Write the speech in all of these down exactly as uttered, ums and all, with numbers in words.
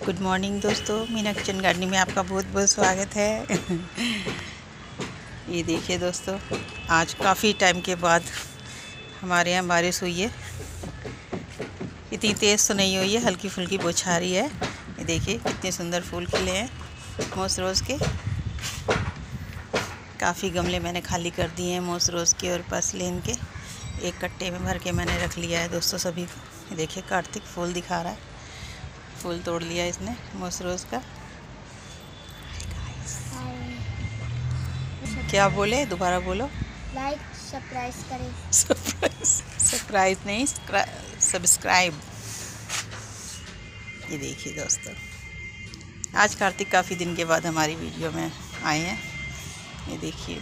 Good morning दोस्तों, Meena kitchen gardening में आपका बहुत बहुत स्वागत है। ये देखिए दोस्तों, आज काफ़ी टाइम के बाद हमारे यहाँ बारिश हुई है। इतनी तेज़ तो नहीं हुई है, हल्की फुल्की बौछारी है। ये देखिए कितने सुंदर फूल खिले हैं मोस रोज़ के। काफ़ी गमले मैंने खाली कर दिए हैं मोस रोज़ के और पर्सिलेन के। एक कट्टे में भर के मैंने रख लिया है दोस्तों सभी को। ये देखिए कार्तिक फूल दिखा रहा है, फूल तोड़ लिया इसने मोस रोज़ का। क्या बोले, दोबारा बोलो। लाइक सरप्राइज करें। सरप्राइज सरप्राइज नहीं, सब्सक्राइब। ये देखिए दोस्तों, आज कार्तिक काफ़ी दिन के बाद हमारी वीडियो में आए हैं। ये देखिए,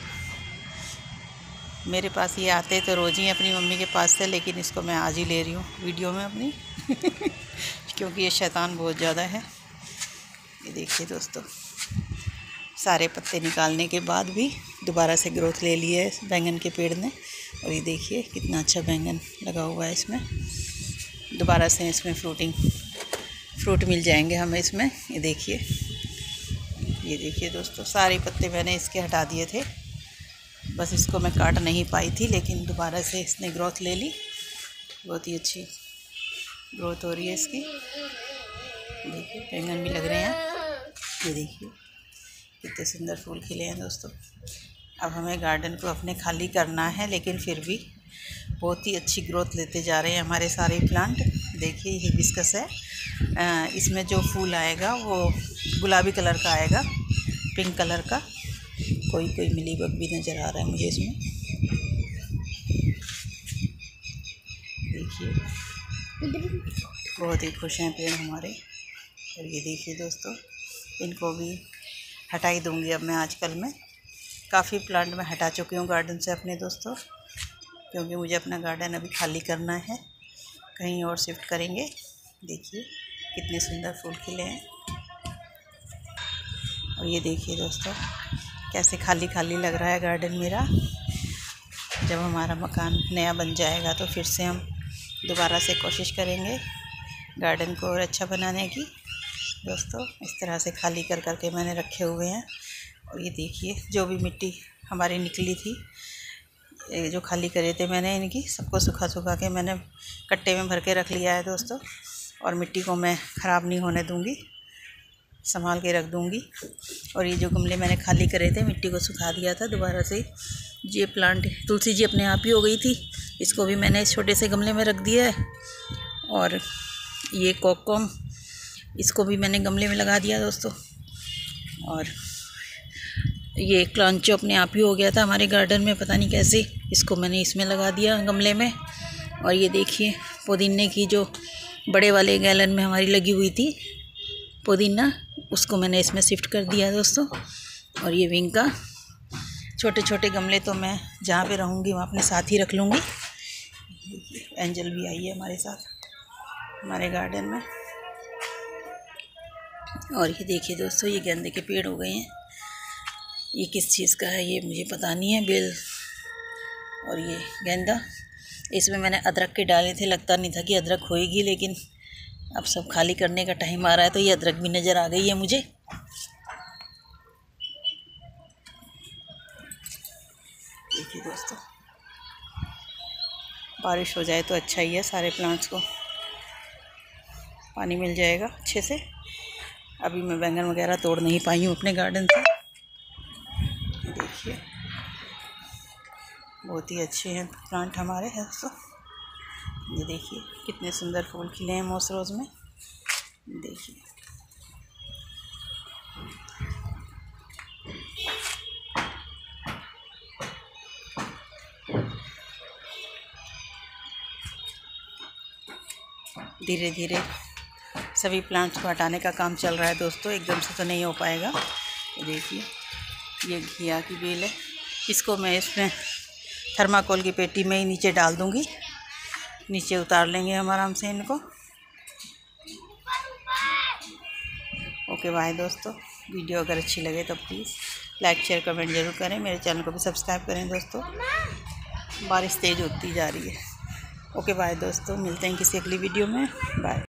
मेरे पास ये आते तो रोज़ ही अपनी मम्मी के पास से, लेकिन इसको मैं आज ही ले रही हूँ वीडियो में अपनी क्योंकि ये शैतान बहुत ज़्यादा है। ये देखिए दोस्तों, सारे पत्ते निकालने के बाद भी दोबारा से ग्रोथ ले ली है बैंगन के पेड़ ने। और ये देखिए कितना अच्छा बैंगन लगा हुआ है इसमें। दोबारा से इसमें फ्रूटिंग फ्रूट मिल जाएंगे हमें इसमें। ये देखिए, ये देखिए दोस्तों, सारे पत्ते मैंने इसके हटा दिए थे, बस इसको मैं काट नहीं पाई थी, लेकिन दोबारा से इसने ग्रोथ ले ली। बहुत ही अच्छी ग्रोथ हो रही है इसकी। देखिए बैंगन भी लग रहे हैं। ये देखिए कितने सुंदर फूल खिले हैं दोस्तों। अब हमें गार्डन को अपने खाली करना है, लेकिन फिर भी बहुत ही अच्छी ग्रोथ लेते जा रहे हैं हमारे सारे प्लांट। देखिए हिबिस्कस है, इसमें जो फूल आएगा वो गुलाबी कलर का आएगा, पिंक कलर का। कोई कोई मिलीबग भी नज़र आ रहा है मुझे इसमें। देखिए बहुत ही खुश हैं पेड़ हमारे। और ये देखिए दोस्तों, इनको भी हटा ही दूँगी अब मैं। आजकल मैं काफ़ी प्लांट में हटा चुकी हूँ गार्डन से अपने दोस्तों, क्योंकि मुझे अपना गार्डन अभी खाली करना है, कहीं और शिफ्ट करेंगे। देखिए कितने सुंदर फूल खिले हैं। और ये देखिए दोस्तों, कैसे खाली खाली लग रहा है गार्डन मेरा। जब हमारा मकान नया बन जाएगा तो फिर से हम दोबारा से कोशिश करेंगे गार्डन को और अच्छा बनाने की। दोस्तों इस तरह से खाली कर करके मैंने रखे हुए हैं। और ये देखिए, जो भी मिट्टी हमारी निकली थी, जो खाली करे थे मैंने, इनकी सबको सुखा सुखा के मैंने कट्टे में भर के रख लिया है दोस्तों। और मिट्टी को मैं ख़राब नहीं होने दूँगी, संभाल के रख दूँगी। और ये जो गमले मैंने खाली करे थे, मिट्टी को सुखा दिया था दोबारा से। ये प्लांट तुलसी जी अपने आप ही हो गई थी, इसको भी मैंने इस छोटे से गमले में रख दिया है। और ये कोकम, इसको भी मैंने गमले में लगा दिया दोस्तों। और ये क्लांचो अपने आप ही हो गया था हमारे गार्डन में, पता नहीं कैसे, इसको मैंने इसमें लगा दिया गमले में। और ये देखिए पुदीने की जो बड़े वाले गैलन में हमारी लगी हुई थी पुदीना, उसको मैंने इसमें शिफ्ट कर दिया दोस्तों। और ये विंग का छोटे छोटे गमले तो मैं जहाँ पे रहूँगी वहाँ अपने साथ ही रख लूँगी। एंजल भी आई है हमारे साथ हमारे गार्डन में। और ये देखिए दोस्तों, ये गेंदे के पेड़ हो गए हैं। ये किस चीज़ का है ये मुझे पता नहीं है, बेल। और ये गेंदा, इसमें मैंने अदरक के डाले थे, लगता नहीं था कि अदरक होएगी, लेकिन अब सब खाली करने का टाइम आ रहा है तो ये अदरक भी नज़र आ गई है मुझे। देखिए दोस्तों, बारिश हो जाए तो अच्छा ही है, सारे प्लांट्स को पानी मिल जाएगा अच्छे से। अभी मैं बैंगन वगैरह तोड़ नहीं पाई हूँ अपने गार्डन से। देखिए बहुत ही अच्छे हैं प्लांट हमारे हैं दोस्तों। ये देखिए कितने सुंदर फूल खिले हैं मोस रोज़ में। देखिए धीरे धीरे सभी प्लांट्स को हटाने का काम चल रहा है दोस्तों, एकदम से तो नहीं हो पाएगा। ये देखिए, ये घिया की बेल है, इसको मैं इसमें थर्माकोल की पेटी में ही नीचे डाल दूँगी। नीचे उतार लेंगे हम आराम से इनको। ओके बाय दोस्तों। वीडियो अगर अच्छी लगे तो प्लीज़ लाइक शेयर कमेंट ज़रूर करें। मेरे चैनल को भी सब्सक्राइब करें दोस्तों। बारिश तेज़ होती जा रही है। ओके बाय दोस्तों, मिलते हैं किसी अगली वीडियो में। बाय।